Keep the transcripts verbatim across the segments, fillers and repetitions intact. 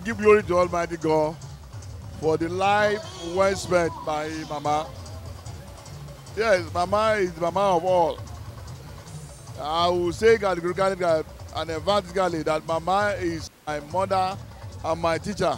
give glory to Almighty God for the life well spent by Mama. Yes, Mama is the Mama of all. I will say categorically and emphatically that Mama is my mother and my teacher.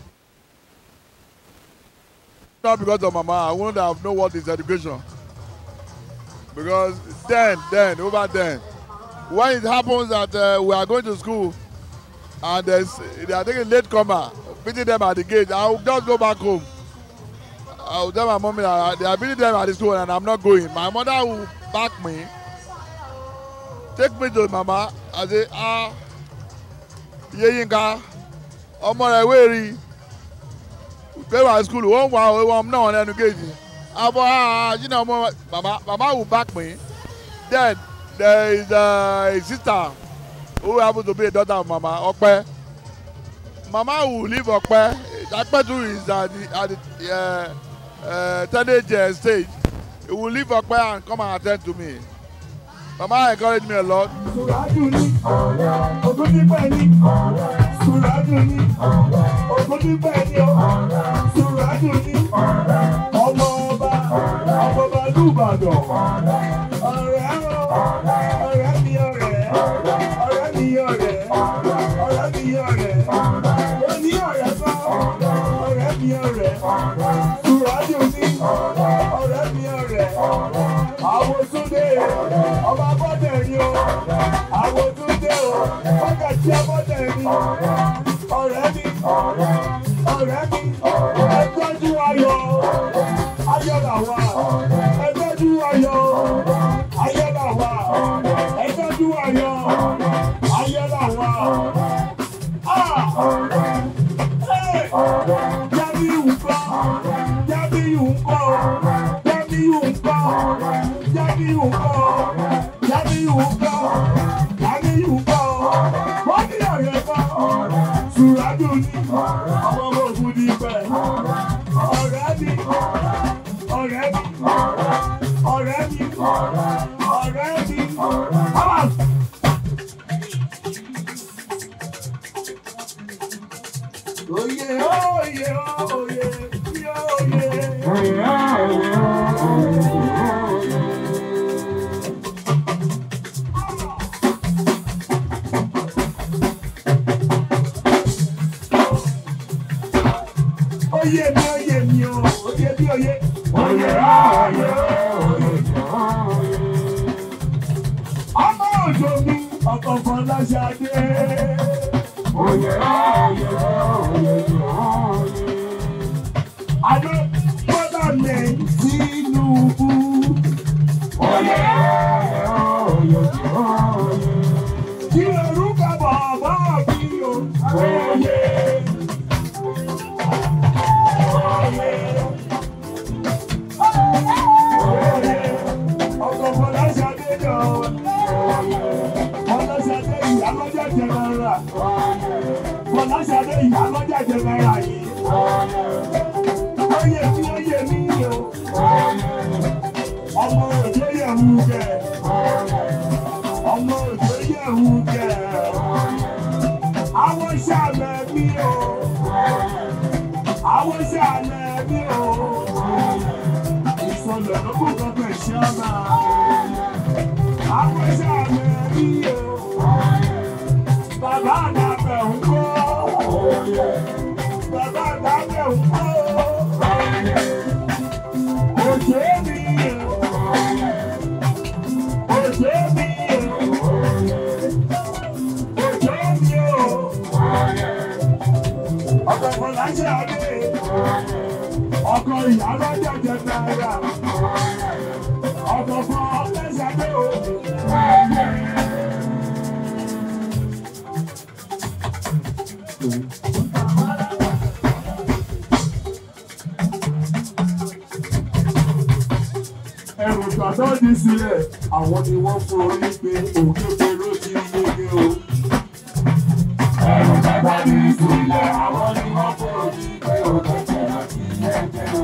Not because of Mama, I wouldn't have known what is education. Because then, then, over then, when it happens that uh, we are going to school and they are taking late comer, beating them at the gate, I will just go back home. I will tell my mommy that they are beating them at the school and I'm not going. My mother will back me, take me to Mama, and say, ah, Yeyinka, ọmọ rẹ̀ wéri, go to school, one while, one now, and then ah, you know, Mama, Mama will back me. Then there is uh, a sister who happens to be a daughter of Mama, Okpe. Mama will leave Okpe. Okpe too is at the, at the uh, uh, teenage uh, stage. He will leave Okpe and come and attend to me. Mama encouraged me a lot. Àwọn ni wọ́n fún orí pé òkè pẹ̀lú ti yege o. Ẹ̀rù bàbá mi sílẹ̀, àwọn ni wọ́n fún orí pé òkè pẹ̀lú ti yege o.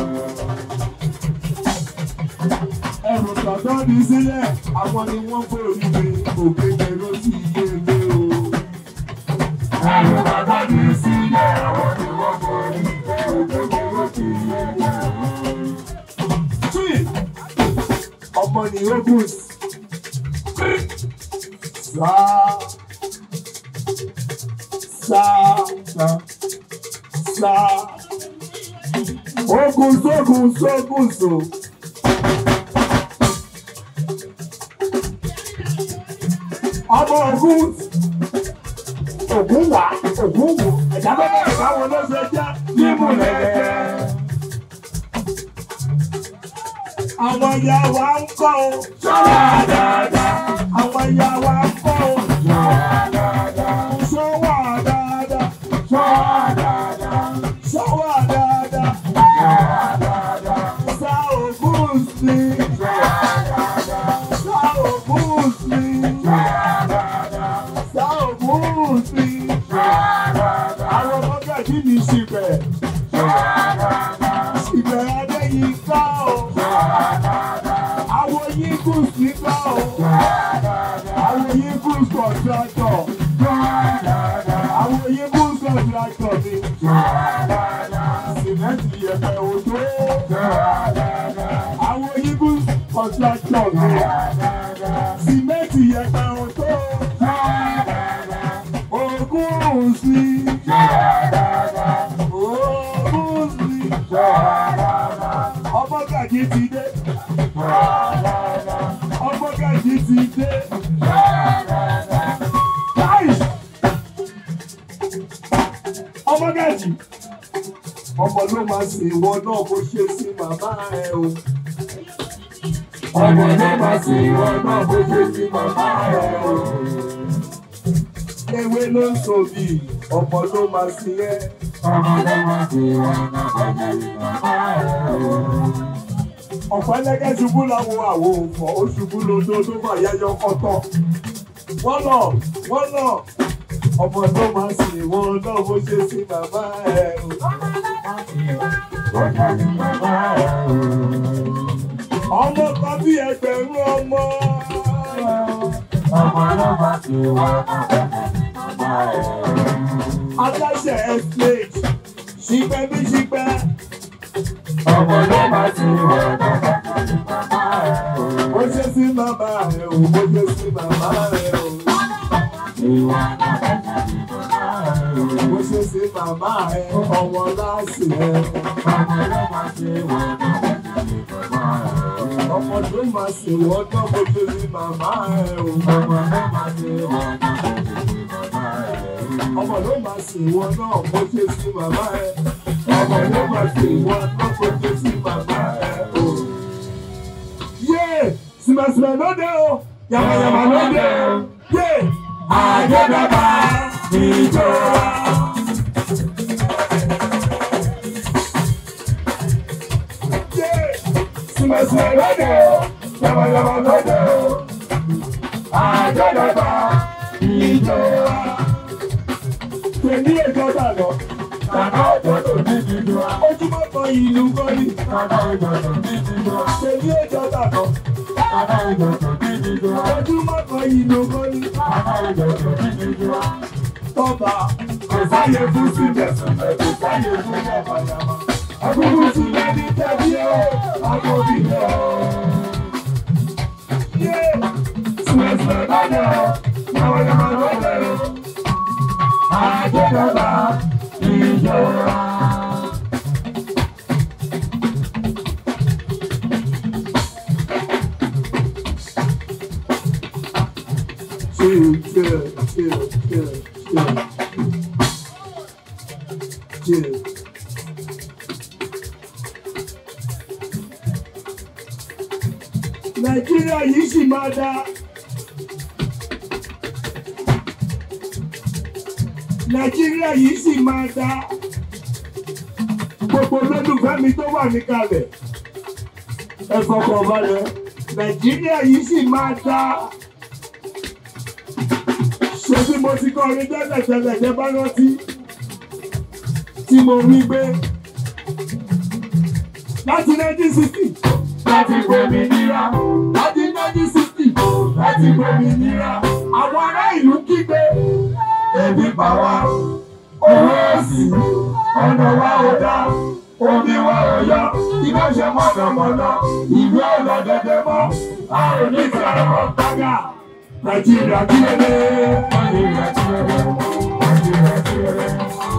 Ẹ̀rù bàbá mi sílẹ̀, àwọn ni wọ́n fún orí pé òkè pẹ̀lú ti yege o. ẹ̀rù bàbá mi sílẹ̀ àwọn ni wọ́n borí pé òjòjò ló ti yẹ jẹ́ o. ọmọ ni ogun sáà sáà sáà ogun sógun sógun so. ọmọ ogun ogun wà ogun wò ẹ̀dá bẹ́ẹ̀ báwo ló ṣe jẹ́ Nímú lẹ́jẹ́. àwọn ìyá wa ń kọ́ o. Ṣọ́ra dáadáa. àwọn ìyá wa ń kọ́ o. Ṣọ́ra dáadáa. ṣọ́wà dáadáa. Ṣọ́ra dáadáa. ṣọ́wà dáadáa. Ṣọ́ra dáadáa. sá ògùn sí. Ṣọ́ra dáadáa. sá ògùn sí. Ṣọ́ra dáadáa. sá ògùn sí. Ṣọ́ra dáadáa. àwọn ọmọdé kí ni ṣìbẹ̀. Ṣọ́ra dáadáa. ṣìbẹ̀ adéyìn ká o. Ṣọ́ra dáadáa. àwọn yín kù sí ká o. Ṣọ́ra dáadáa. àwọn yín kù kọ̀ǹtrátọ̀. Ṣọ́ra dáadáa. àwọn yín kù kọ̀ǹtrátọ̀ ni. Ṣọ́ra dáadáa. sìmẹ́ǹtì yẹ̀pẹ̀ òjò. Ṣọ́ra dáadáa. àwọn yín kù kọ̀ǹtrátọ̀ ni. sìmẹ́ǹtì yẹ̀pẹ̀ òjò. Ògùn sí. Ògùn sí. ọmọ gàjí ti dé. ọmọ gàjí ti dé. Láì. ọmọ gàjí. ọmọ ló máa sìn ìwọ náà bó ṣe sí màmá ẹ o. Ọmọ ló máa sí ìwọ náà bó ṣe sí màmá ẹ o. ewé ló ń sòbí ọmọ ló máa sìn ẹ. Ọmọ ló máa sí ìwọ náà bó ṣe sí màmá ẹ o. ọ̀pẹ́lẹ́gẹ́ ṣubú láwọn àwo òfò ó ṣubú lódó tó bá yáyọ kọ́tọ́. wọ́n lọ wọ́n lọ ọmọ ló máa sìn wọn náà bó ṣe sí màmá ẹ o. Bó ṣe sí màmá ẹ o. ọmọ kan bí ẹgbẹ̀rún ọmọ. Ọmọ ló máa sí ìwọ náà bó ṣe sí màmá ẹ o. aláṣẹ estate ṣìpẹ́ bí ṣìpẹ́. Ọmọ ló máa sí ìwọ náà bó ṣe sí màmá ẹ o. bó ṣe sí màmá ẹ o bó ṣe sí màmá ẹ o. Ìwọ náà bó ṣe sí màmá ẹ o. bó ṣe sí màmá ẹ ọmọ láṣẹ ẹ. Ọmọ ló máa sí ìwọ náà bó ṣe sí màmá ẹ o. ọmọ tó máa sìn wọ́n náà bó ṣe sí màmá ẹ o. Ọmọ ló máa sí ìwọ náà bó ṣe sí màmá ẹ o. ọmọ ló máa sìn wọ́n náà bó ṣe sí màmá ẹ. ọmọ ló máa sìn wọ́n náà bó ṣe sí màmá ẹ o. yé sìmẹ̀sìmẹ̀ ló dé o yàmàyàmà ló dé o yé àjẹbàbà ìjọ. yé sìmẹ̀sìmẹ̀ ló dé o yàmàyàmà ló dé o àjẹbàbà ìjọ. tèmi èjọ dànù. Bàbá òjòjò ní dídú wa. ojúmọ́ kan ìlú gọ́rí. Bàbá òjòjò ní dídú wa. tèmi èjọ dànù. Bàbá òjòjò ní dídú wa. ojúmọ́ kan ìlú gọ́rí. Bàbá òjòjò ní dídú wa. tọ́ba Kò sáyé fún síbẹ̀síbẹ̀, kò sáyé fún yàmàyàmà. Àbúrú tún lé ní tẹ̀bí o, àbòbí lọ. yé Sùwẹ̀sùwẹ̀ lọ́dẹ̀ o, yàmàyàmà lọ́dẹ̀ o. Àjẹbàbà ìjọra. chill chill chill chill chill chill. nàìjíríà yìí sì máa dá. nàìjíríà yìí sì máa dá. gbogbo olólùfẹ́ mi tó wà níkàlẹ̀ ẹ fọkàn balẹ̀ nàìjíríà yìí sì máa dá. ṣé bí mo ti kọrin tẹ́lẹ̀tẹ́lẹ̀ jẹ́ bá rántí tí mo wí pé láti nineteen sixty Láti gbòmìnira, láti nineteen sixty láti gbòmìnira. àwọn ará ìlú kígbe ebi pa wá. Owó sì ọ̀nà wa ò dá, omi wa ò yọ, iná ṣe mọ̀nàmọ́ná, ìlú ọ̀nà dẹ́dẹ́ mọ́, a ò ní ti àwọn gbàgà. Nàìjíríà kí lè dé, Nàìjíríà kí lè dé, Nàìjíríà kí lè dé.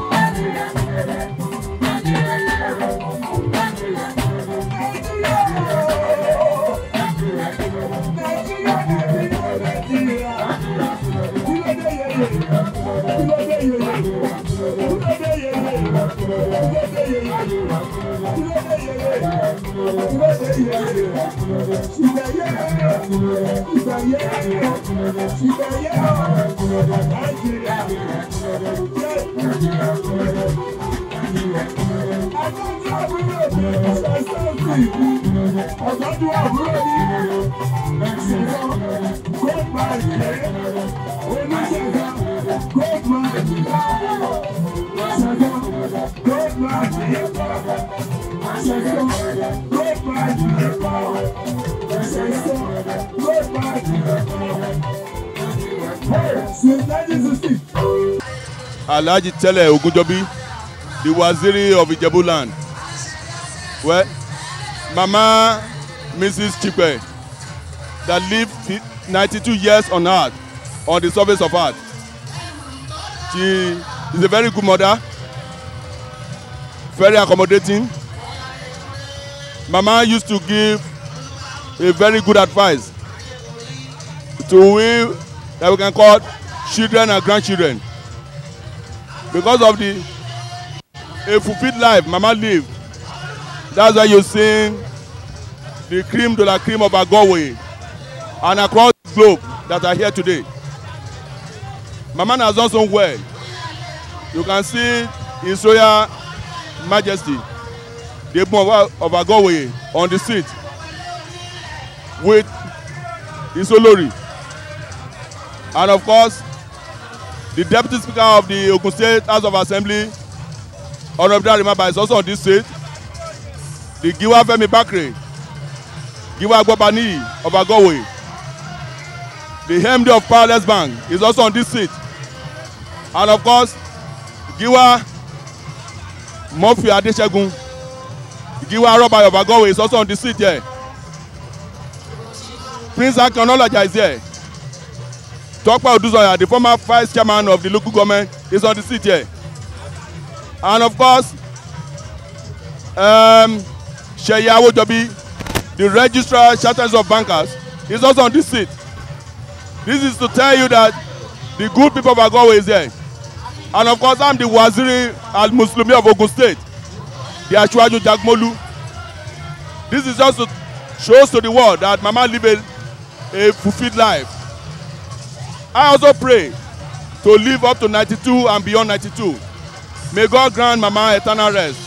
Alhaji Tele Ogunjobi, the Waziri of Ijebu land. Well, Mama Missus Chipe, that lived ninety-two years on earth, on the surface of earth. She is a very good mother, very accommodating. Mama used to give a very good advice to we that we can call children and grandchildren. Because of the a fulfilled life Mama lived, that's why you sing the cream de la cream of Agowe and across the globe that are here today. Mama has done so well. You can see His Royal Majesty, the Ebon of Agowe, on the street with His Olori. And of course, the Deputy Speaker of the Ogun State House of Assembly, Honorable Arimaba, is also on this seat. The Giwa Femi Bakre, Giwa Agbopani of Agowe. The M D of Powerless Bank is also on this seat. And of course, Giwa Murphy Adeshegun, Giwa Robai of Agowe is also on this seat here. Prince Akonoloja is here. Tokpa Oduzoya, the former vice chairman of the local government, is on the seat here. And of course, um, Sheyi Awojobi, the registrar charters of bankers, is also on this seat. This is to tell you that the good people of Agowe is here. And of course, I'm the Waziri Al-Muslimi of Ogun State, the Ashwaju Jagmolu. This is just to show to the world that Mama lived a, a fulfilled life. I also pray to live up to ninety-two and beyond ninety-two. May God grant Mama eternal rest.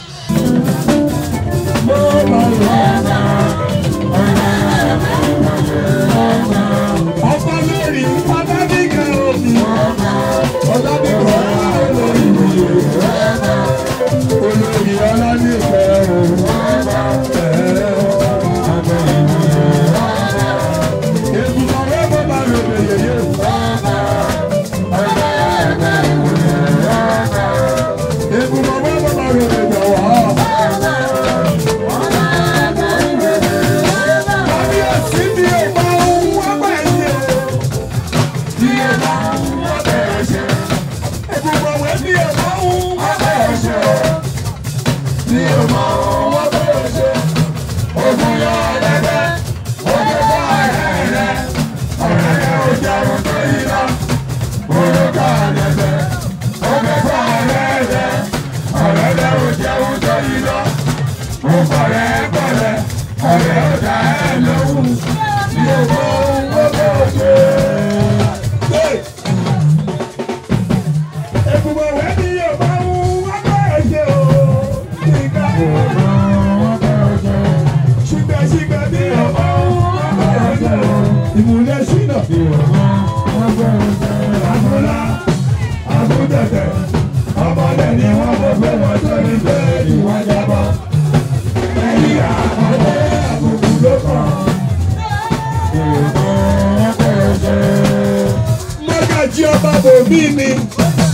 Magaji ọba bòmí mi.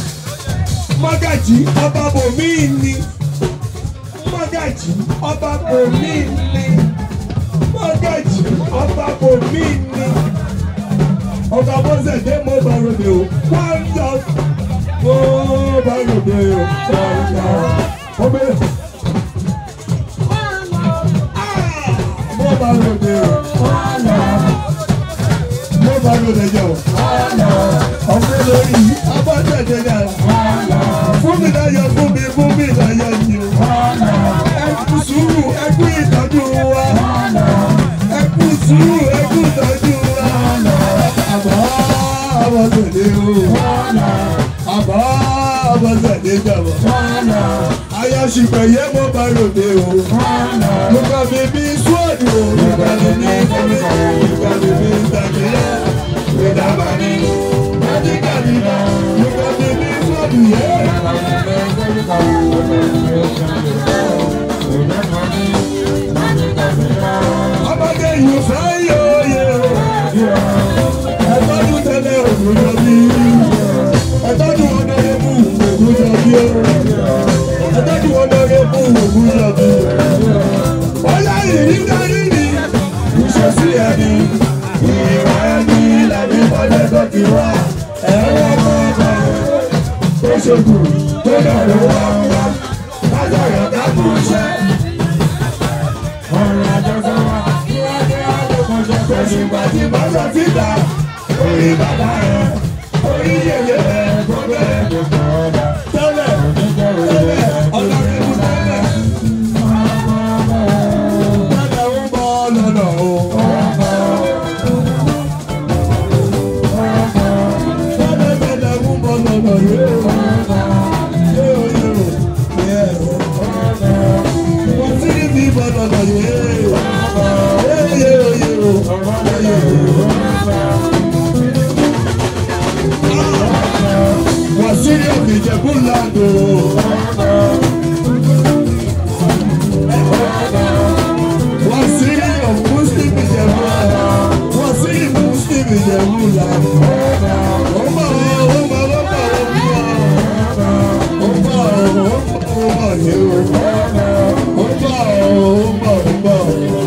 Mọ́gàjì ọba bòmí ni. Mọ́gàjì ọba bòmí ni. Mọ́gàjì ọba bòmí ni. Ọba bọ́sẹ̀ dé mo bá ròde o. Wọ́n lọ. Mo bá ròde o. Wọ́n lọ. Mo bẹ. Mo bá ròde o. Wọ́n lọ. Mo bá ròde jọ. Wọ́n lọ. Ọ̀pẹ lórí abọ́jẹ̀jẹ̀ yàrá. Wọ́n lọ. Fún mi láyọ̀ fún mi fún mi láyọ̀ ni o. Wọ́n lọ. Ẹ kú sùúrù ẹ kú ìtọ́jú wa. Wọ́n lọ. Ẹ kú sùúrù ẹ kú ìtọ́jú wa. Wọ́n lọ. Àbá abọ́sẹ̀dé o. Wọ́n lọ. Àbá abọ́sẹ̀dé jọ̀bọ̀. Wọ́n lọ. Ayọ̀ṣìpẹ̀ yẹ mo bá ròde o. Wọ́n lọ. Lùkà mi bí sùọ́dù o. Lùkà mi bí sùọ́dù o. Lùkà mi bí sùọ́dù o. Ìdàgbà ni Mádìkà ni lọ. Lùkà mi bí sùọ́dù yẹ. Ọmọdé yìí fẹ́ yóò yẹ o. Ẹ̀tọ́jú tẹ́lẹ̀ ògùnjọ bí. Ẹ̀tọ́jú ọ̀dọ́rẹ́bù ògùnjọ bí o. Ẹ̀tọ́jú ọ̀dọ́rẹ́bù ògùnjọ bí. Ọlá ìrí darí ni ìṣesí ẹni. Ìwà ẹni lẹ́ni mọ́lẹ́ tó ti wá. Ẹ̀rọ ọmọ ọmọ tó ṣègùn tó dọ̀rọ̀ wá wá. Lájọ̀yọ̀ ká kú iṣẹ́. Ọ̀rọ̀ àjọsọ wa kí wá dé àlòkùn jẹ́ pé ṣùgbọ́n tí bá sọ síta. Orí bàbá rẹ̀, orí yẹyẹ rẹ̀, gbogbo ẹ̀ gbogbo ọ̀dà. Tẹ́lẹ̀ tẹ́lẹ̀ ọ̀dọ́rẹ́bù tẹ́lẹ̀. Tẹ́lẹ̀ ń bọ̀ lọ́nà o. Tẹ́lẹ̀ tẹ́lẹ̀ ń bọ̀ lọ́nà yóò. Yóò yóò yẹ. Wọ́n ti ní bọ̀ lọ́nà yóò. Yóò yóò yóò. Wasiri of Ìjẹ̀bú land o. Wasiri of Muslim Ìjẹ̀bú land. Wasiri Muslim Ìjẹ̀bú land. Ó bọ̀ ó bọ̀ ó bọ̀ ó bọ̀ ó bọ̀ ó bọ̀ ní o. Ó bọ̀ ó bọ̀ ó bọ̀.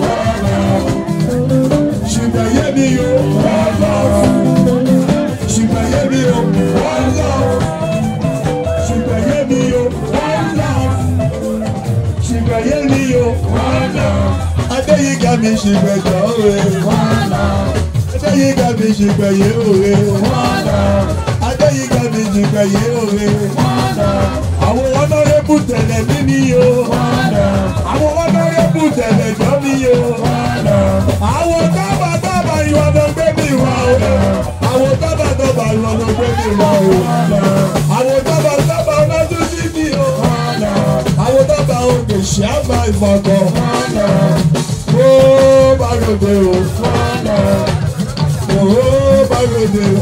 Ṣùgbọ́n yé mi o, wọ́n lọ. Ṣùgbọ́n yé mi o, wọ́n lọ. Ṣùgbọ́n yé mi o, wọ́n lọ. Ṣùgbọ́n yé mi o, wọ́n lọ. Adéyíká mi ṣìgbẹ̀jọ́ òwe. Wọ́n lọ. Adéyíká mi ṣìgbẹ̀yé òwe. Wọ́n lọ. Adéyíká mi ṣìgbẹ̀yé òwe. Wọ́n lọ. Àwọn ọ̀nàrẹ́bù tẹ̀lẹ̀ mí ni o. Wọ́n lọ. Àwọn ọ̀nàrẹ́bù tẹ̀lẹ̀ jọ́ mi o. Wọ́n lọ. Àwọn tábà tábà ìwọ̀nà gbé mi wá o. Àwọn tábà tábà ìwọ̀nà gbé mi wá o. Àwọn tábà tábà ọlọ́dún sí mi o. Àwọn tábà òkè ṣì á gba ìfọ̀kọ̀. Ó bá ròde o. Ó bá ròde o.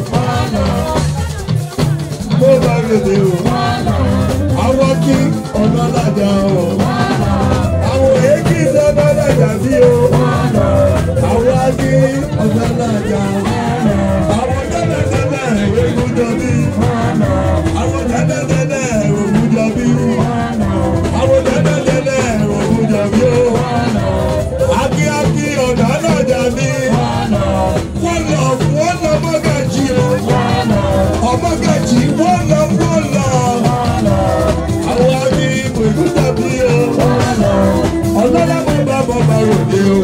Ó bá ròde o. Àwọn kí ọ̀nà lájà o. Àwọn èkì sọ́nà lájà bí o. Àwọn akí ọ̀nà lájà. Àwọn tẹ́lẹ̀tẹ́lẹ̀ ògùnjọ bí. Àwọn tẹ́lẹ̀tẹ́lẹ̀ ògùnjọ bí. Àwọn tẹ́lẹ̀tẹ́lẹ̀ ògùnjọ bí o. Akí akí ọ̀nà lájà bí. Wọ́n lọ wọ́n lọ Mọ́gàjì o. Ọmọgàjì wọ́n lọ wọ́n lọ. Àwọn akí ògùnjọ bí o. Ọlọ́lá mo bá bọ́ bá ròde o.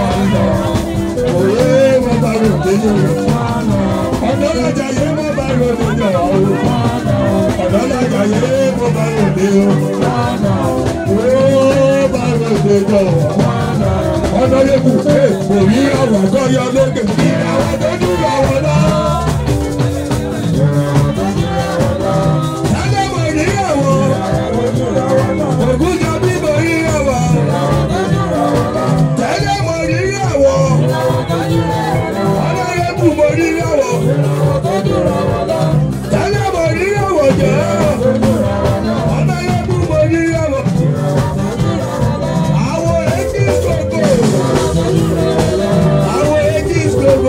Òye mo bá ròde o. Ọ̀dọ́lájà yé mo bá ròde jọ o. Ọ̀dọ́lájà yé mo bá ròde o. Ó bá ròde jọ o. Ọ̀dọ́lẹ́kùn pé kò rí àwọn tó yọ lókè. Ìràwọ̀ tó dúró àwọn náà. Tẹ́lẹ̀ mo rí àwọn. Ògúnjọ bí mo rí àwọn. Tẹ́lẹ̀ mo rí àwọn. Ọlọ́yẹ̀kùn mo rí àwọn. Tẹ́lẹ̀ mo rí àwọn jẹ́. Ọlọ́yẹ̀kùn mo rí àwọn. Àwọn èkì sọ̀kò. Àwọn èkì sọ̀kò.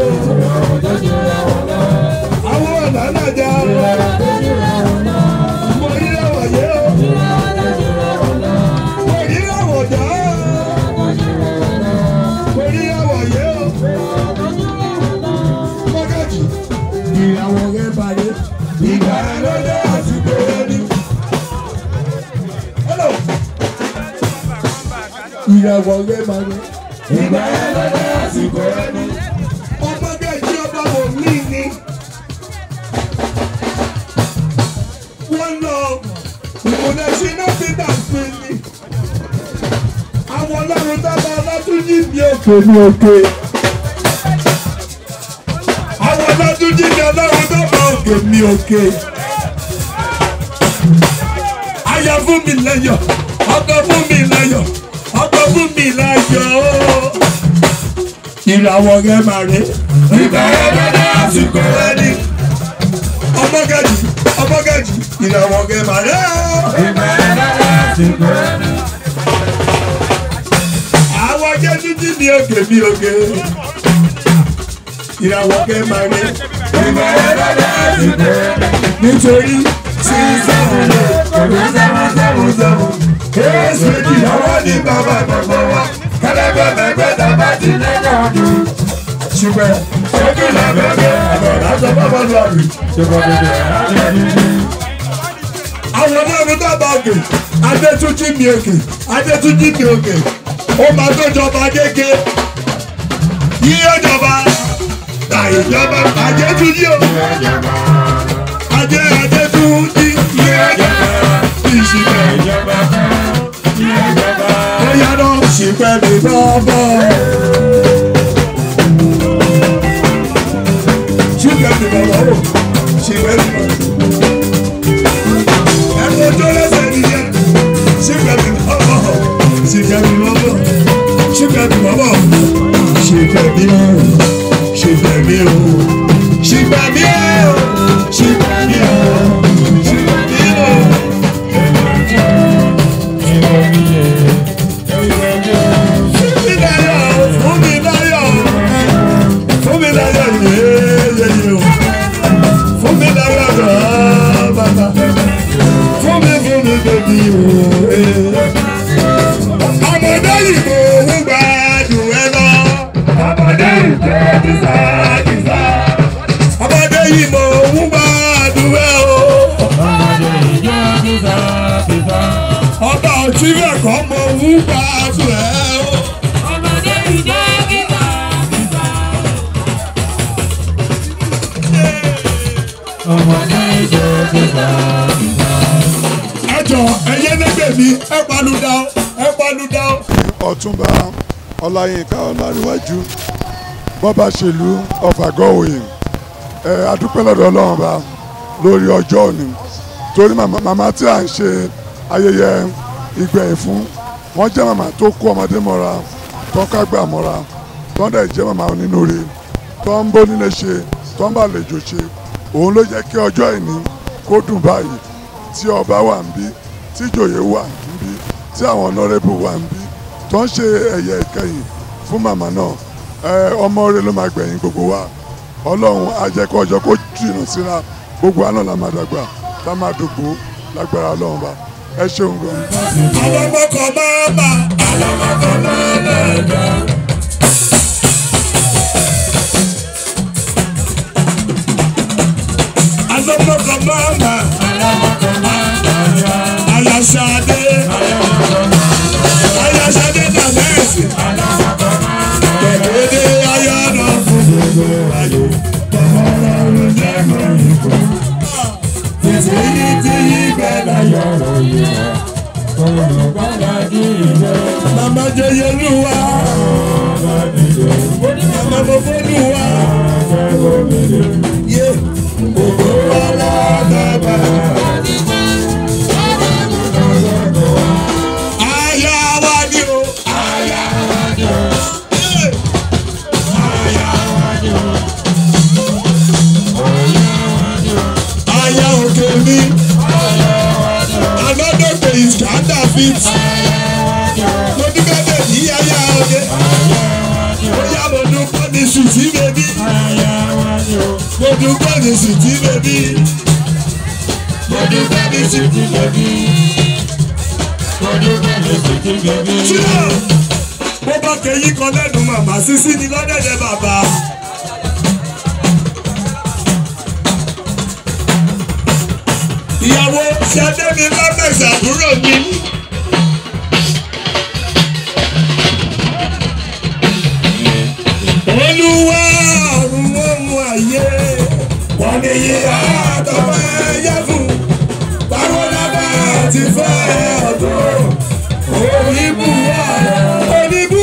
ìyàwó rẹ̀ máa ní. Ìgbà yẹn lọ́dọ̀ àsìkò ẹni. Ọmọ kejì ọba wò mí ni. Wọ́n lọ ìmọ̀lẹ̀ ṣe náà fi dà sí ni. Àwọn ọlọ́run dábàá ọlọ́túnjì bí òkè ní òkè. Àwọn ọlọ́túnjì bí ọlọ́run dábàá òkè ní òkè. Aya fún mi lẹ́yọ̀, ọkọ fún mi lẹ́yọ̀, ọkọ fún mi lẹ́yọ̀. Ìràwọ̀ rẹ̀ máa rè. Ìgbà yẹn lọ́dọ̀ àsìkò ẹni. Ọmọ kejì, ọmọ kejì, ìràwọ̀ rẹ̀ máa rè. Ìgbà yẹn lọ́dọ̀ àsìkò ẹni. Àwọn akẹ́tùtù ní òkè bí òkè. Ìràwọ̀ rẹ̀ máa rè. Ìgbà yẹn lọ́dọ̀ àsìkò ẹni. Nítorí sí sẹ́wọ̀n lé, òun sẹ́wọ̀n sẹ́wọ̀n sẹ́wọ̀n. Èsì ìyàwó ní bàbá gbogbo wa. Kẹlẹ́gbẹ́ mẹ́gbẹ́ dábàá ti lẹ́yìn ọdún. Ṣùgbọ́n ṣókè lẹ́gbẹ̀ẹ́ àbọ̀dá sọ bàbá lọ́ọ̀rì. Ṣùgbọ́n bèbè àjẹ́ nínú. Àwọn ọlọ́run dábàá òkè, Adétúnjí mi òkè, Adétúnjí mi òkè. Ó máa tó jọba gégé. Yíyó jọba, tàyè jọba, Adétúnjí o. Adé Adétúnjí, yíyó jọba. Ìṣìkẹ́ ìjọba kan, yíyó jọba. Ó yára ṣìpẹ́ mi bọ́bọ́. Ṣìpẹ́ mi bọ́bọ́ o, ṣìpẹ́ mi bọ́bọ́. Ẹ̀kọ́ tó lẹ́sẹ̀ nìyẹn. Ṣìpẹ́ mi bọ́bọ́, ṣìpẹ́ mi bọ́bọ́. Ṣìpẹ́ mi bọ́bọ́. Ṣìpẹ́ mi o, ṣìpẹ́ mi o. Ṣìpẹ́ mi o, ṣìpẹ́ mi o. Ṣìpẹ́ mi o. Fún mi láyọ̀, fún mi láyọ̀ yéyéyé o. Fún mi láyọ̀ gan bàbá. Fún mi fún mi bèbí o. Ọmọdé yìí kò ń gbádùn ẹ lọ. Ọmọdé yìí kò kìsà kìsà. Ọmọdé yìí mò ń gbádùn ẹ o. Ọmọdé yìí kò kìsà kìsà. Ọba òtí rẹ̀ kọ́ mọ ń gbádùn ẹ o. Ọmọdé yìí kò kìsà kìsà. Ọmọdé yìí kò kìsà kìsà. Ẹ jọ ẹyẹ lẹgbẹ mi ẹ panu dá ẹ panu dá. Ọ̀túnba Ọláyínká Ọláníwájú bọ́ba ṣèlú ọ̀fàgọ́wòye ẹ adúpẹ́ lọ́dọ̀ Ọlọ́run bá lórí ọjọ́ òní torí màmá tí à ń ṣe ayẹyẹ ìgbẹ̀yìn fún wọ́n jẹ́ màmá tó kó ọmọdé mọ́ra tó ń kágbà mọ́ra tó ń dẹ̀ jẹ́ màmá onínúure tó ń bó nílé ṣe tó ń bà lejò ṣe òun ló jẹ́ kí ọjọ́ ìní kó dùn báyìí tí ọba wà ń bí tí ìjòyè wà ń bí tí àwọn ọ̀nàrẹ́bù wà ń bí tó ń ṣe ẹ̀yẹ ìkẹyìn fún màmá náà ẹ ọmọ rẹ ló máa gbẹ̀yìn gbogbo wa Ọlọ́run á jẹ́ kó ọjọ́ kó jìnnà síra gbogbo àná la máa dàgbà la máa dògbò lágbára Ọlọ́run bá ẹ ṣeun gan. Àlọ́mọkọ̀ máa bà àlọ́mọkọ̀ máa lẹ́ẹ̀dá. Àlọ́mọkọ̀ máa bà àlọ́mọkọ̀ máa lẹ́ẹ̀dá. Ayasade Ayasade na mẹ́sì. Àlọ́mọkọ̀ máa lẹ́ẹ̀dá. Kẹ̀kẹ́dẹ́ ayáná fún gbogbo ayé. Ọlọ́run jẹ́ mọ́ ìkó. Títí yìí tí yìí bẹ́ẹ̀ láyọ̀ ròyìn rẹ̀. Mama jẹyẹ luwa, mama bọbọ luwa, ye gbogbo ala bàbá. Aya wa ni o, aya wa ni o, aya wa ni o, aya òkè mi. Another day is counterfeit. Mo ní bẹ́ẹ̀ ní yáyá ọdẹ. Bóyá mo dúpọ́ ní sùtì bèbí. Mo dúpọ́ ní sùtì bèbí. Mo dúpọ́ ní sùtì bèbí. Mo dúpọ́ ní sùtì bèbí. Ṣílọ̀ bó bá kẹ́yìn kan lẹ́nu màmá sísí ni lọ́dẹ̀dẹ̀ bàbá. Ìyàwó ṣadé mi lábẹ́sẹ̀ àbúrò mi. wọ́n ní yíyá àtọ́mọ ẹyẹ fún báwo la bá ti fẹ́ ọ̀dọ́ oníbù ọ̀rẹ́ oníbù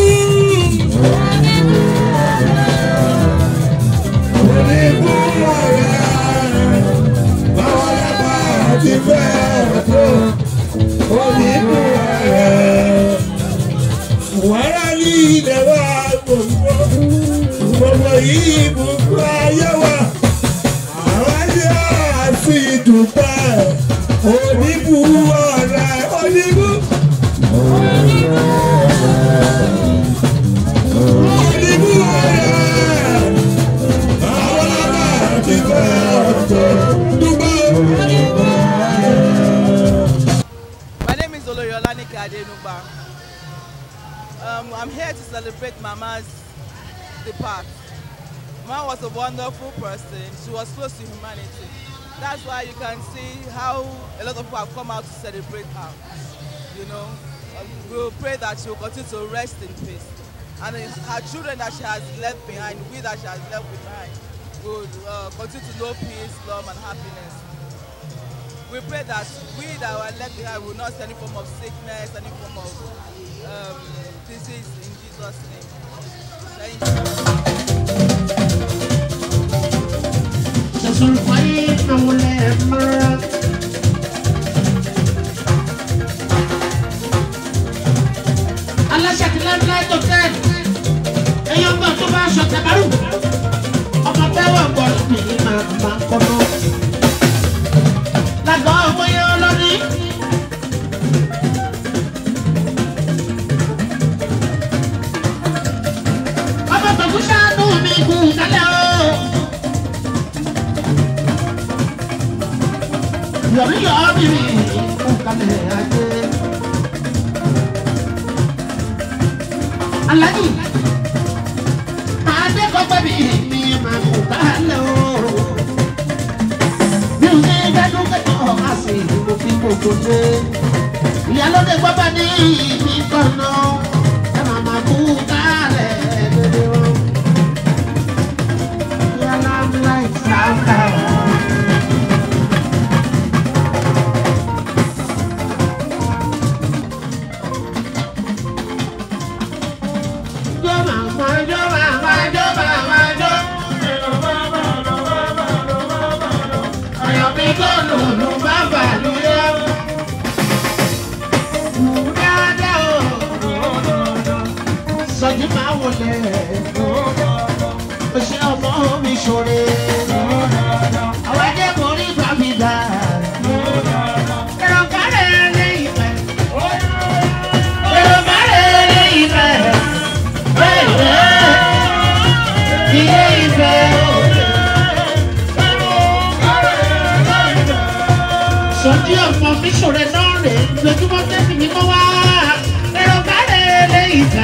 oníbù ọ̀rẹ́ báwo la bá ti fẹ́ ọ̀dọ́ oníbù ọ̀rẹ́ wàrà ní ilẹ̀ wa gbogbo gbogbo yìí gbogbo ayé wa. Sí Dubai, oníbù ọ̀rẹ́ oníbù. Oníbù ọ̀rẹ́, àwọn ọ̀rẹ́ ti fẹ́ ọ̀tọ̀ Dubai. My name is Oloyolanike Adenuba. Um, I'm here to celebrate Mama's depart. Mama was a wonderful person. She was close to humanity. That's why you can see how a lot of people have come out to celebrate her. You know, we'll pray that she will continue to rest in peace. And her children that she has left behind, we that she has left behind, will uh, continue to know peace, love, and happiness. We pray that we that were left behind will not see any form of sickness, any form of um, disease in Jesus' name. Thank you. Just fight no lemmer. Allah shut the lamp light of death. And you're going to bash at the baru. Of a power was me, Mamma Kono. Like all my only. I'm a Babusha to me, who hello. You're your baby, who come here again. Alani, I take up a baby, my hello. You say that you get all I see, you people to say. Yellow the Babani, Nicono, and I'm a good Yellow like Santa. Sọ́jí máa wọlé, ó ṣe ọmọ mi ṣòro, àwọn ẹgbẹ́ mo rí gbàmígbà, èrò kárẹ̀ lé ìfẹ́, èrò kárẹ̀ lé ìfẹ́, ilé ìfẹ́. Sọ́jí ọmọ mi ṣòro náà rè lójúmọ́ tẹ́sí mi mọ́ wá, èrò kárẹ̀ lé ìfẹ́.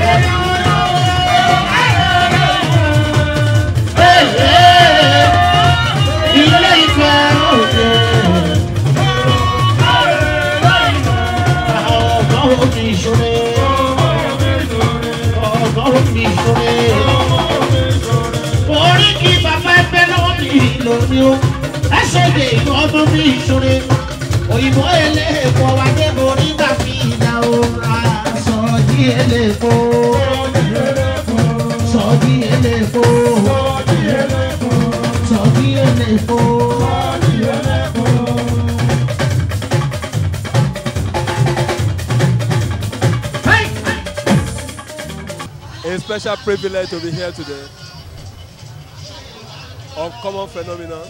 Ilé ìfẹ́ òde, ọ̀gá omi ìṣòro, ọ̀gá omi ìṣòro, orí kí bàbá ẹgbẹ́ lọ́wọ́ mi lónìí o, ẹsẹ̀ lè yọ ọmọ mi ìṣòro, òyìnbó eléèkó wa dé borí gbàgbé ìdá o, sọ̀dí eléèkó, sọ̀dí eléèkó. A special privilege to be here today. Uncommon phenomenon.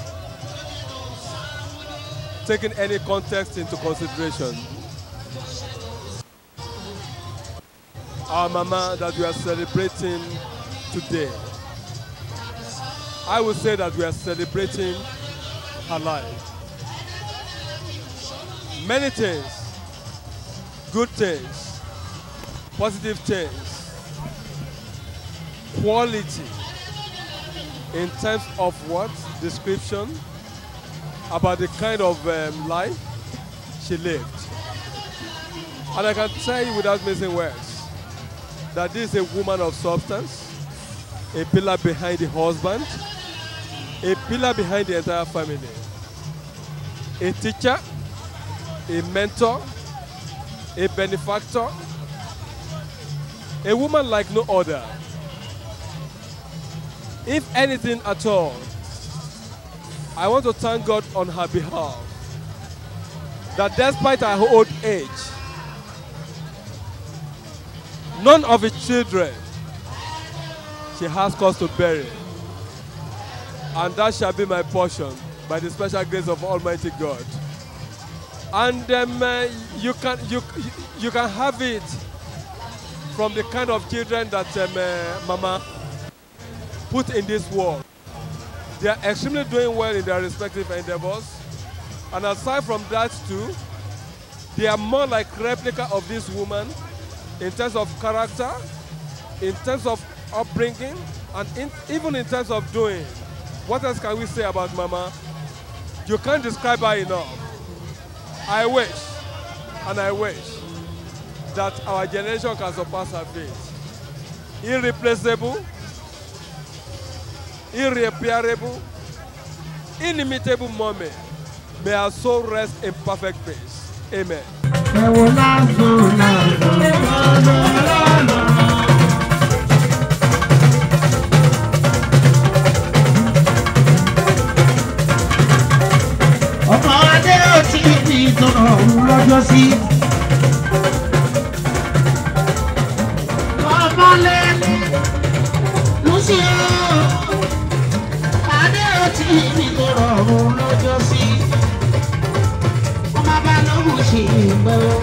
Taking any context into consideration. Our mama that we are celebrating today. I would say that we are celebrating her life. Many things, good things, positive things, quality in terms of what? Description about the kind of um, life she lived. And I can tell you without missing words that this is a woman of substance, a pillar behind the husband, a pillar behind the entire family, a teacher, a mentor, a benefactor, a woman like no other. If anything at all, I want to thank God on her behalf that despite her old age, none of its children she has cause to bury. And that shall be my portion by the special grace of Almighty God. And um, uh, you can you you can have it from the kind of children that um, uh, Mama put in this world. They are extremely doing well in their respective endeavors. And aside from that too, they are more like replica of this woman in terms of character, in terms of upbringing, and in, even in terms of doing. What else can we say about Mama? You can't describe her enough. I wish, and I wish, that our generation can surpass her fate. Irreplaceable, irreparable, inimitable moment. May our soul rest in perfect peace. Amen. Ọmọ adé ò tí ì ní ìtọ́nà òun lọ́jọ́ sí. Ọmọ lẹ́nu lùsí o. Adé ò tí ì ní ìtọ́nà òun lọ́jọ́ sí. Ọmọ bá lóhùn ṣe ìgbẹ́ o.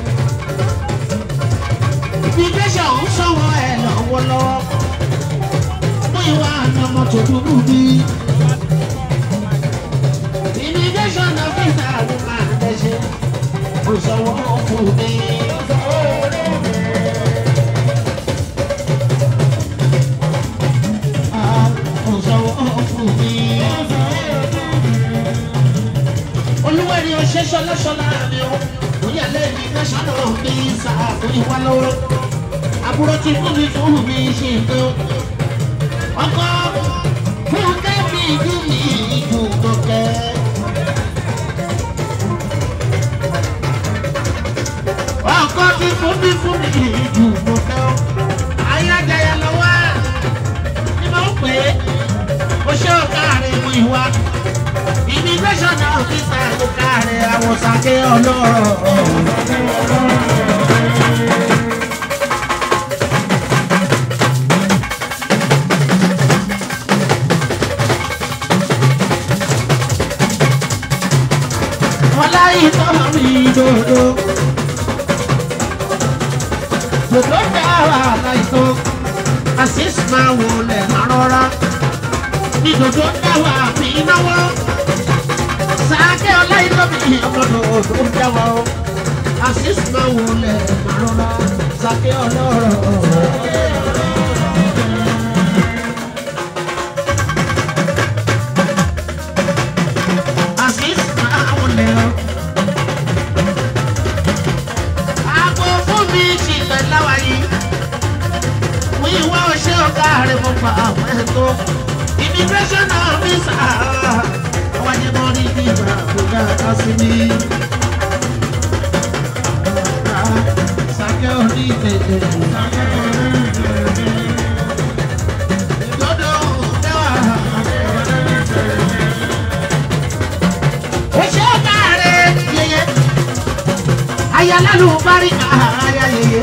Ìgbésẹ̀ òun sọ̀wọ́ ẹ̀ lọ́wọ́lọ́wọ́. Mú ìwà àná ọmọ tó dúró bí. Immigration officer ló máa ń tẹ̀sẹ̀. Kò sọ̀wọ́ fún mi. Kò sọ̀wọ́ fún mi. Olúwẹ̀rí ọ̀ṣẹ́ ṣọlá-ṣọlá mi o. Lórí àlẹ́ immigration náà mi ṣàkóso ìwà lọ́wọ́. Àbúrò ti fún mi fún mi ṣe pé o. Ọkọ fún kẹ́mi ìlú mi ìlú tó kẹ́. Ọkọ ti fún mi fún mi ìlú tó kẹ́ o. Ayájẹyẹ lọ́wọ́ ni mo ń pè é. Mo ṣe ọ̀gá rẹ̀ mú ìwà. Immigration náà fi ta ọ̀gá rẹ̀ àwòsàké ọlọ́rọ̀. Dodo, dodo dára láìtó, àṣìṣe máa wò lẹ̀ máa rọra. Ní dodo dáwà mí náwó, sàákẹ́ ọláìtó mi ọmọ dodo dáwà o. Àṣìṣe máa wò lẹ̀ máa rọra, sàákẹ́ ọlọ́rọ̀. Àṣìṣe máa wò lẹ̀ o. Wíwá ọṣẹ́ ọ̀gá rẹ̀ mo pa àwọn ẹ̀tọ́. Immigration officer àwọn ajẹ́bọ́ ní ìgbà tó dára sí mi. Sàkẹ́ òní ìtẹ̀tẹ̀. Ìdodo dẹ́wà. Ọṣẹ́ ọ̀gá rẹ̀ yẹyẹ. Ayálálù bárí àyà yẹyẹ.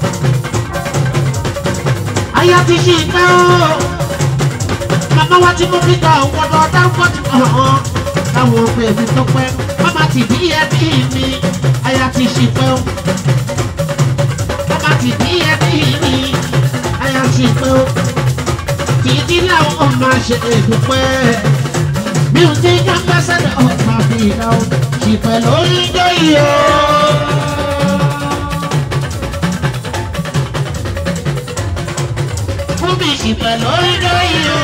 Aya ti ṣe ìpẹ́ o. Màmá wa ti mú pítà ọ̀pọ̀lọpọ̀ dárúkọ ti mọ̀ ọ́n. Káwọn òpè mi tó pẹ́. Màmá ti bí ẹbí mi. Aya ti ṣe ìpẹ́ o. Màmá ti bí ẹbí mi. Aya ti ṣe ìpẹ́ o. Títí làwọn máa ṣe èdùpẹ́. Mi ò ní ká gbẹ́sẹ̀ lọ máa fi ìlà o. Ṣìpẹ́ lórí ijó yìí o. Ìpè lórí lórí o.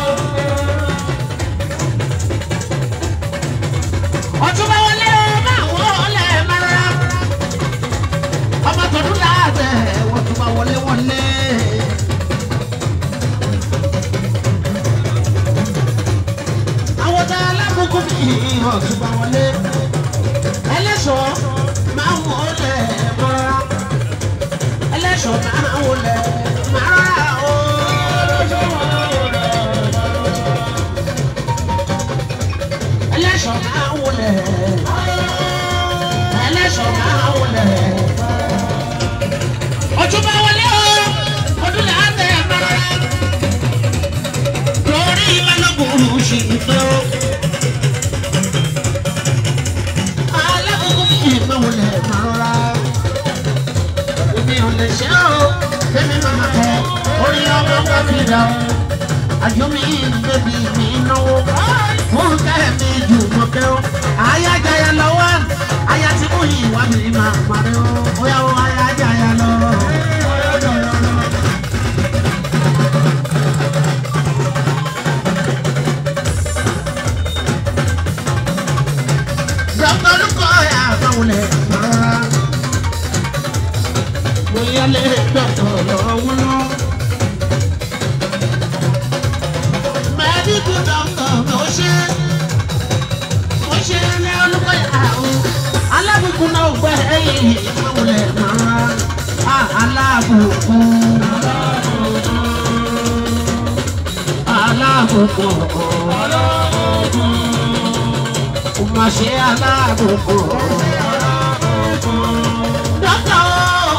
Ọtún bá wọlé o, máa wọlé mara. Ọmọ tọdún láàbẹ̀, wọ́n tún bá wọlé wọlé. wọlé. Ọjọ́ bá wọlé o, ọdún là ń tẹ̀ mọ́ra. Lórí ìmọ̀lọ́gbọ̀n ṣì ń pẹ́ o. Alákòókò mi ìmọ̀ wọlé mọ́ra. Èmi ò lè ṣe o, èmi máa kọ́ orí ọmọ káfíńdà. Àjọ mi bébí mi náwó. Mo ń kẹ́ mi jù mọ́ kẹ́ o. Àyà jaya lọ́wọ́, àyà tí mo yìí wá mi máa parí o. Bóyá o àyà jaya lọ. Dọ́kítà olùkọ́ ẹ̀ àbáwọn lẹ̀ rárá. Mo yálé dọ́kítà lọ́wọ́ lọ. Mẹ́ẹ̀dínkù dọ́kítà ló ṣe. Mo ṣe ní olùkọ́ yà ó. Alábùkù náà gbẹ ẹ̀yìn ìfowó lẹ̀ rárá. Alábùkù. Alábùkù. Alábùkù. Má ṣe alábùkù. Dọ́kítà o.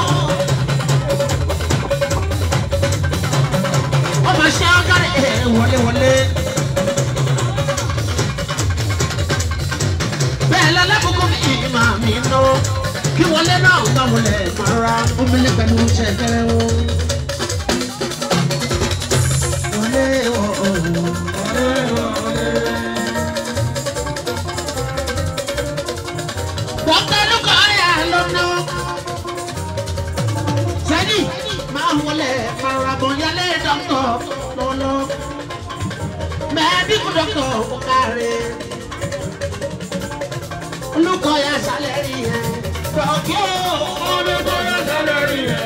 Ó má ṣe ọ̀gáre wọlé wọlé. Bẹ́ẹ̀ lálábùkù mi máa mi ná. Kí wọlé náà bá wọlé mọ́ra. Omílẹ̀ pẹ̀lú ṣẹ̀kẹ̀rẹ̀ o. Wọlé o. Dọ́kítà olùkọ́ ayà lọ́nà. Sẹ́ni máa wọlé marabọ̀ yálé dọ́kítà lọ́lọ́. Mẹ́ẹ̀dínkù dọ́kítà kò káre. Olùkọ́ yà sálẹ̀ rí yẹn. Dọ́kítà olùkọ́ yà sálẹ̀ rí yẹn.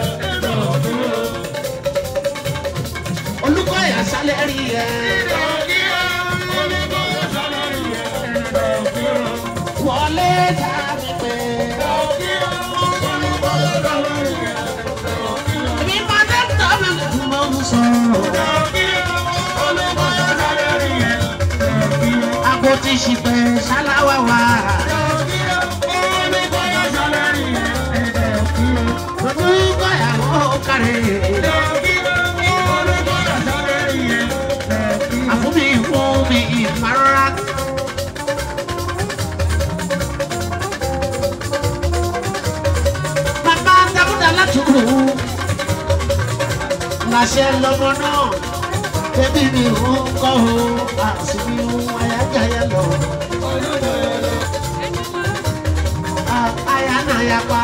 Olùkọ́ yà sálẹ̀ rí yẹn. Olùkọ́ yà sálẹ̀ rí yẹn. Wọlé tàbí pé. Èmi máa dẹ́kítà mi mọ̀ ń sọ̀rọ̀. Àgbo ti ṣì pé ṣáláwá wá. Olùkọ́ yà ó kárẹ̀. Àfúnmi fún mi ìmọ̀ràn. Látúrú láṣẹ lọ́mọ náà tẹ́bí mi ò ń kọ́ o àṣìbí ohun ayájáyá lọ. Aya náà ya pa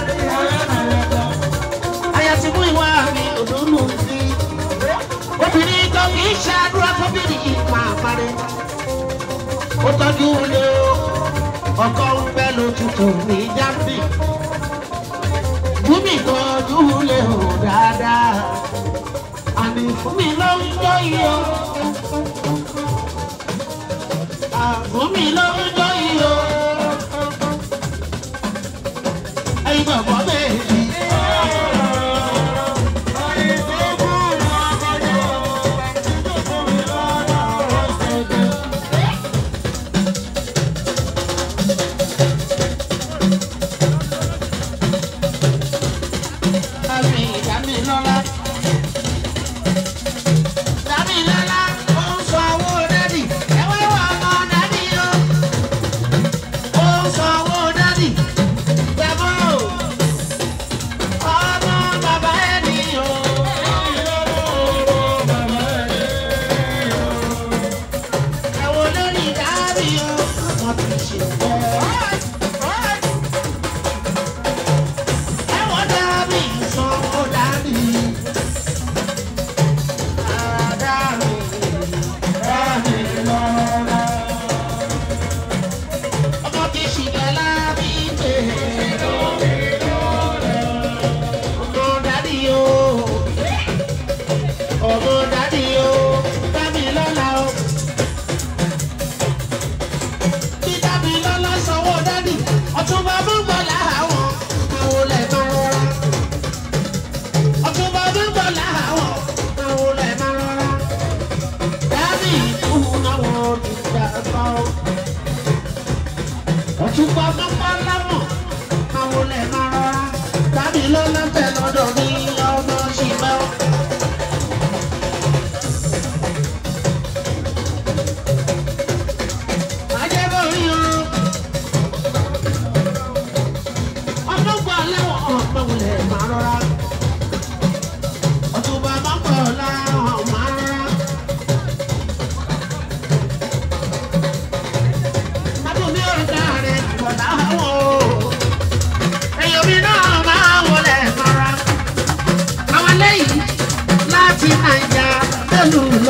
aya ti mú ìwà mi òdòdó sí. Obìnrin kan kì í ṣàdúrà fọ́bìnrin ìpa àparí. Ó tọ́jú ilé o ọkọ ń bẹ́ lójútó ní jáde. Fún mi tọ́jú lè hò dáadáa, àní fún mi ló ń jọ yìí o. Fún mi ló ń jọ yìí o. Ẹyin bàbá bèbí.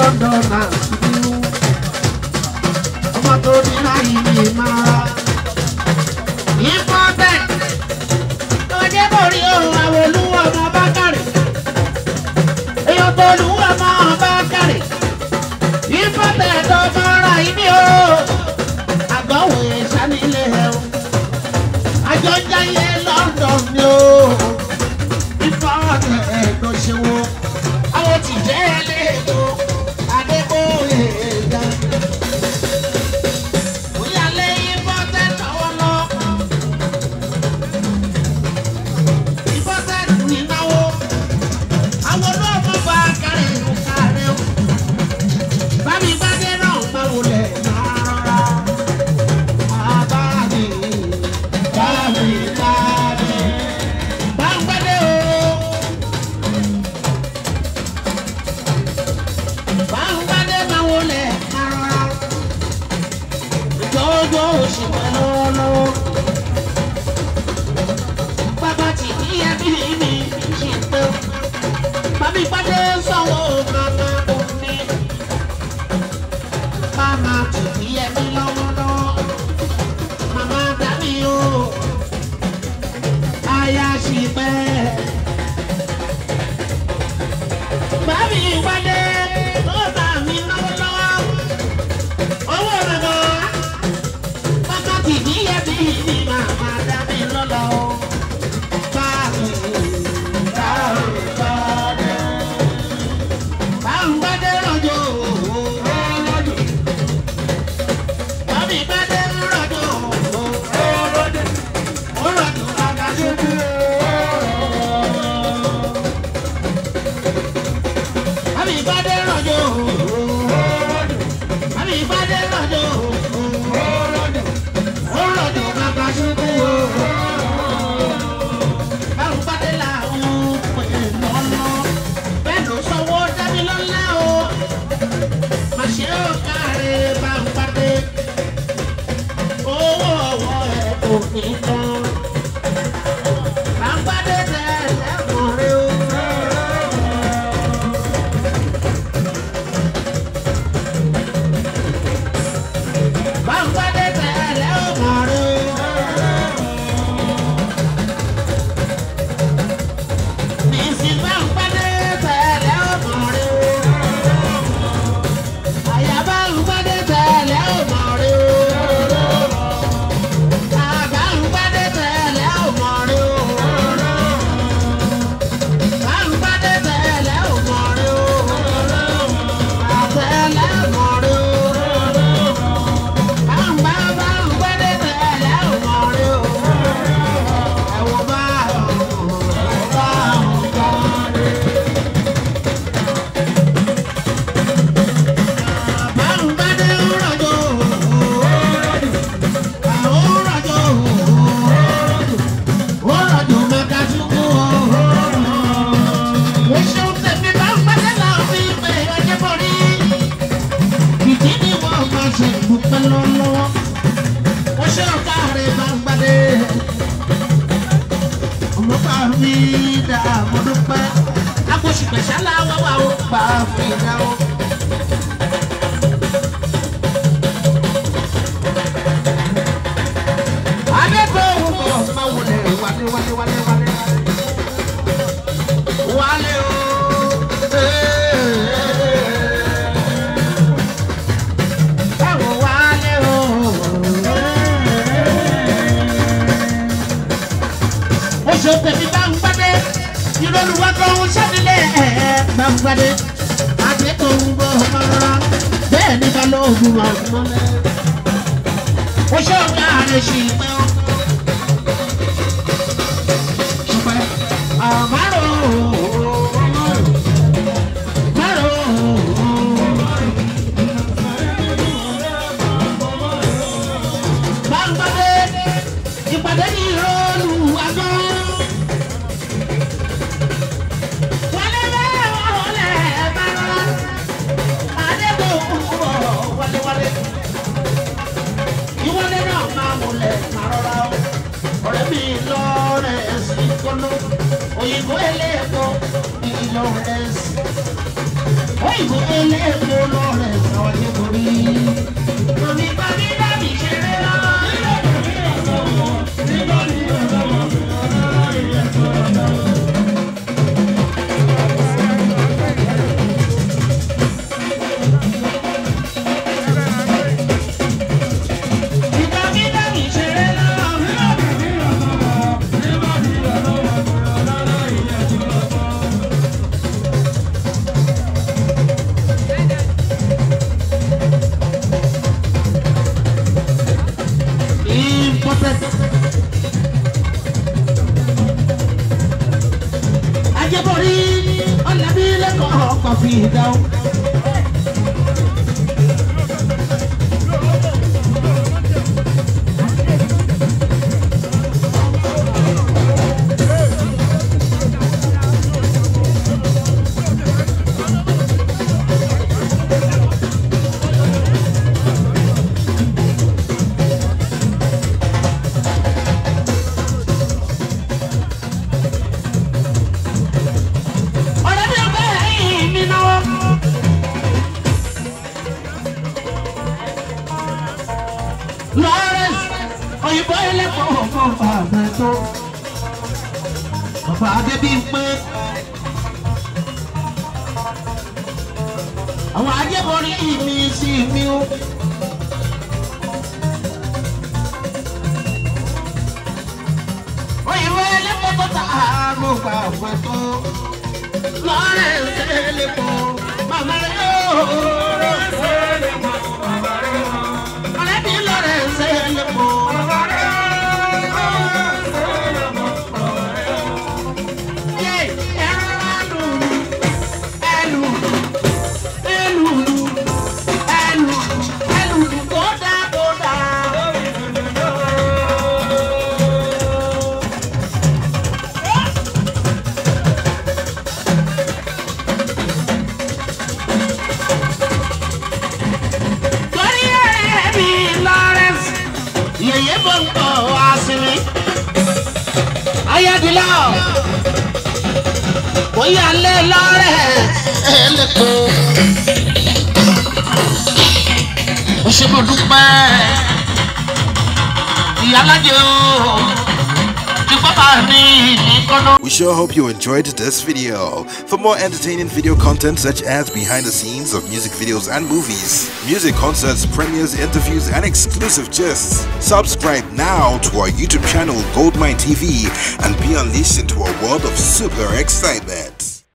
London náà síbí. Ọmọ tó ní láyé mi máa. Ìfọ̀tẹ̀ ọjọ́ borí ohun àwọn olúwa ọmọ bá kárì. Èèyàn tó olúwa ọmọ bá kárì. Ìfọ̀tẹ̀ tó fọ́nra ìní o. Àgọ́wò ìṣánilé ẹ̀ o. Àjọ ń jáyé London ni o. Ìfọ̀tẹ̀ tó ṣe wo. Àwọn ti jẹ́ ẹlẹ́ẹ̀kọ́. Adébóyè ẹ̀dá. Òyàlẹ́ ìfọ̀tẹ̀ tọwọ́ lọ. Ìfọ̀tẹ̀ nínáwó. Àwọn olóògùn bá kárí ìlú kárí o. Bámi gbádé náà máa wọlé máa rọra. Bàbá mi, bámi gbádé. Bá ń gbádé o. Bá ń gbádé máa wọlé máa rọra. Ìjọ́jọ́ oṣù pẹ́ lọ́wọ́lọ́wọ́. Bàbá ti ní ẹbí mi ṣì ń pẹ́. Bámi gbádé sanwó màmá òní. Mama ti yẹ mi lọ́wọ́lọ́wọ́. Mama dá mi o. Aya ṣì pẹ́. Bámi wálé ló bá mi lọ́wọ́lọ́wọ́. Owó bàbá. Mama ti yẹ mi ni mama dá mi lọ́lọ́. Bámi bámi bámi. Bámi wálé lọ́jọ́. Bámi gbádé rọ̀jò, ó rọ̀jò àgàṣubú. Bámi gbádé rọ̀jò, bámi gbádé rọ̀jò, ó rọ̀jò àgàṣubú. Bámi gbádé làwọn pè lọ́lọ́, bẹ́ẹ̀ ló sanwó dábí lọ́lá o. Màṣẹ́ ò káre bámi gbádé. Owó ọwọ́ ẹ̀ kò ní tán. Bàbáde tẹ̀lé mọ̀rẹ́ o. Bàbáde tẹ̀lé mọ̀rẹ́ o. Nísì bàbáde tẹ̀lé mọ̀rẹ́ o. Àyà bàbáde tẹ̀lé mọ̀rẹ́ o. Ìpàdé ní ìrọ̀lù àgọ́. Wálé bẹ́ẹ̀ wọlé bá rárá. Adébò wálé wálé. Ìwọlé náà máa múlẹ̀ máa rọra o. Ọ̀rẹ́ mi lọ rẹ̀ sí kọ́nú. Òyìnbó eléèkó ìlọ rẹ̀ sí. òyìnbó eléèpo lọ́rẹ̀ sọ̀rọ̀ nítorí. Omi bàbí dàbí ṣeré lọ. Ajẹ́bọ̀rí ọ̀làbí lẹ́kọ̀ọ́ ọkọ̀ fi dáhùn. Lawrence òyìnbó ẹlẹ́kọ̀ọ́ ọ̀kan bàbá tó bàbá Adébímpé àwọn Ajẹ́bọ̀rí mi sí mi ó. Òyìnbó ẹlẹ́kọ̀ọ́ tó ta àrùn bàbá tó Lawrence ẹlẹ́kọ̀ọ́ màmá rẹ̀ yóò. Ayadila, bóyá lé lọ́rẹ̀ ẹlẹ́kọ̀ọ́. Ó ṣe mo dúpẹ́ ìyálàjẹ́ o, tí bàbá mi ní kọ́nà. We sure hope you enjoyed this video. For more entertaining video content such as behind the scenes of music videos and movies, music concerts, premieres, interviews, and exclusive gists, subscribe now to our YouTube channel Goldmine T V and be unleashed into a world of super excitement.